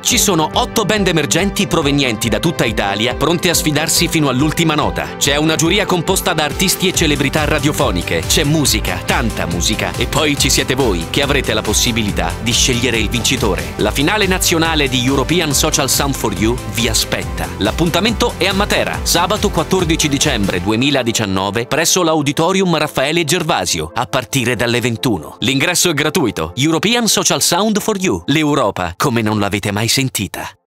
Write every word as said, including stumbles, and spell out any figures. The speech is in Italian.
Ci sono otto band emergenti provenienti da tutta Italia, pronte a sfidarsi fino all'ultima nota. C'è una giuria composta da artisti e celebrità radiofoniche. C'è musica, tanta musica. E poi ci siete voi, che avrete la possibilità di scegliere il vincitore. La finale nazionale di European Social Sound for You vi aspetta. L'appuntamento è a Matera, sabato quattordici dicembre duemiladiciannove, presso l'Auditorium Raffaele Gervasio, a partire dalle ventuno. L'ingresso è gratuito. European Social Sound for You. L'Europa come non l'avete mai sentita.